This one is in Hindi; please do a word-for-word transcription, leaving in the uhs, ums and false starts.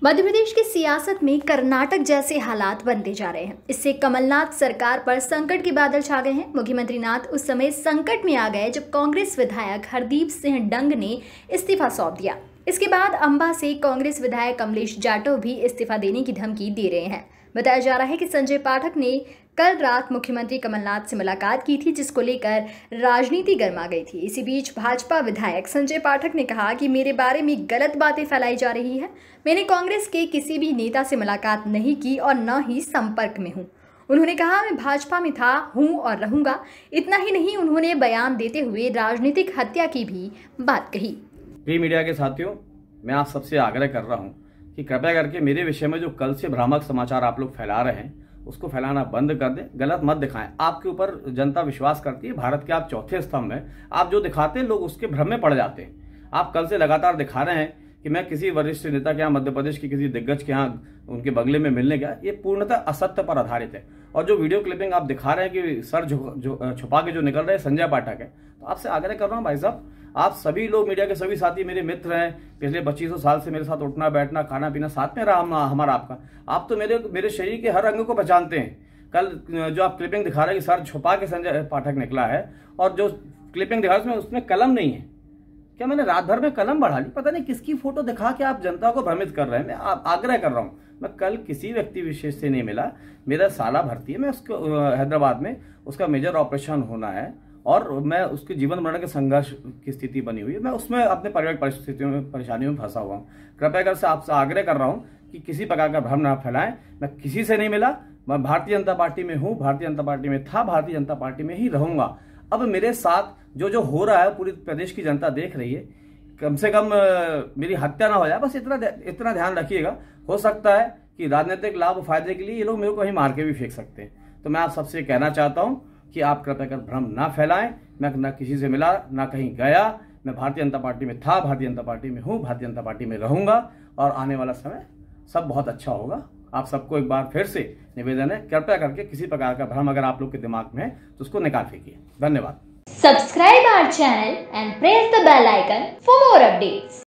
मध्य प्रदेश की सियासत में कर्नाटक जैसे हालात बनते जा रहे हैं। इससे कमलनाथ सरकार पर संकट के बादल छा गए हैं। मुख्यमंत्री नाथ उस समय संकट में आ गए जब कांग्रेस विधायक हरदीप सिंह डंग ने इस्तीफा सौंप दिया। इसके बाद अंबा से कांग्रेस विधायक कमलेश जाटव भी इस्तीफा देने की धमकी दे रहे हैं। बताया जा रहा है कि संजय पाठक ने कल रात मुख्यमंत्री कमलनाथ से मुलाकात की थी, जिसको लेकर राजनीति गर्मा गई थी। इसी बीच भाजपा विधायक संजय पाठक ने कहा कि मेरे बारे में गलत बातें फैलाई जा रही है। मैंने कांग्रेस के किसी भी नेता से मुलाकात नहीं की और न ही संपर्क में हूं। उन्होंने कहा मैं भाजपा में था, हूं और रहूंगा। इतना ही नहीं, उन्होंने बयान देते हुए राजनीतिक हत्या की भी बात कही। प्रिय मीडिया के साथियों, मैं आप सबसे आग्रह कर रहा हूं कि कृपया करके मेरे विषय में जो कल से भ्रामक समाचार आप लोग फैला रहे हैं उसको फैलाना बंद कर दें, गलत मत दिखाएं। आपके ऊपर जनता विश्वास करती है, भारत के आप चौथे स्तंभ हैं। आप जो दिखाते हैं लोग उसके भ्रम में पड़ जाते हैं। आप कल से लगातार दिखा रहे हैं कि मैं किसी वरिष्ठ नेता के यहाँ, मध्य प्रदेश के किसी दिग्गज के यहाँ उनके बंगले में मिलने गया। ये पूर्णतः असत्य पर आधारित है। और जो वीडियो क्लिपिंग आप दिखा रहे हैं कि सर जो, जो छुपा के जो निकल रहे हैं संजय पाठक है, तो आपसे आग्रह कर रहा हूँ भाई साहब, आप सभी लोग, मीडिया के सभी साथी मेरे मित्र हैं। पिछले पच्चीसों साल से मेरे साथ उठना बैठना खाना पीना साथ में रहा हमारा आपका। आप तो मेरे मेरे शरीर के हर अंग को पहचानते हैं। कल जो आप क्लिपिंग दिखा रहे हैं कि सर छुपा के संजय पाठक निकला है, और जो क्लिपिंग दिखा रहे हैं उसमें कलम नहीं है। क्या मैंने रात भर में कलम बढ़ा ली? पता नहीं किसकी फोटो दिखा के आप जनता को भ्रमित कर रहे हैं। मैं आग्रह कर रहा हूँ, मैं कल किसी व्यक्ति विशेष से नहीं मिला। मेरा साला भर्ती है, मैं उसको हैदराबाद में उसका मेजर ऑपरेशन होना है और मैं उसके जीवन मरण के संघर्ष की स्थिति बनी हुई है। मैं उसमें अपने पारिवारिक परिस्थितियों में, परेशानियों में फंसा हुआ हूँ। कृपया कर से आपसे आग्रह कर रहा हूँ कि किसी प्रकार का भ्रम ना फैलाएं। मैं किसी से नहीं मिला। मैं भारतीय जनता पार्टी में हूँ, भारतीय जनता पार्टी में था, भारतीय जनता पार्टी में ही रहूंगा। अब मेरे साथ जो जो हो रहा है पूरी प्रदेश की जनता देख रही है। कम से कम मेरी हत्या ना हो जाए, बस इतना इतना ध्यान रखिएगा। हो सकता है कि राजनीतिक लाभ फायदे के लिए ये लोग मेरे को कहीं मार के भी फेंक सकते हैं। तो मैं आप सबसे कहना चाहता हूं कि आप कृपया कर भ्रम ना फैलाएं। मैं ना किसी से मिला, ना कहीं गया। मैं भारतीय जनता पार्टी में था, भारतीय जनता पार्टी में हूं, भारतीय जनता पार्टी में रहूंगा और आने वाला समय सब बहुत अच्छा होगा। आप सबको एक बार फिर से निवेदन है, कृपया करके किसी प्रकार का भ्रम अगर आप लोग के दिमाग में है तो उसको निकाल फेंकिए। धन्यवाद। Subscribe our channel and press the bell icon for more updates.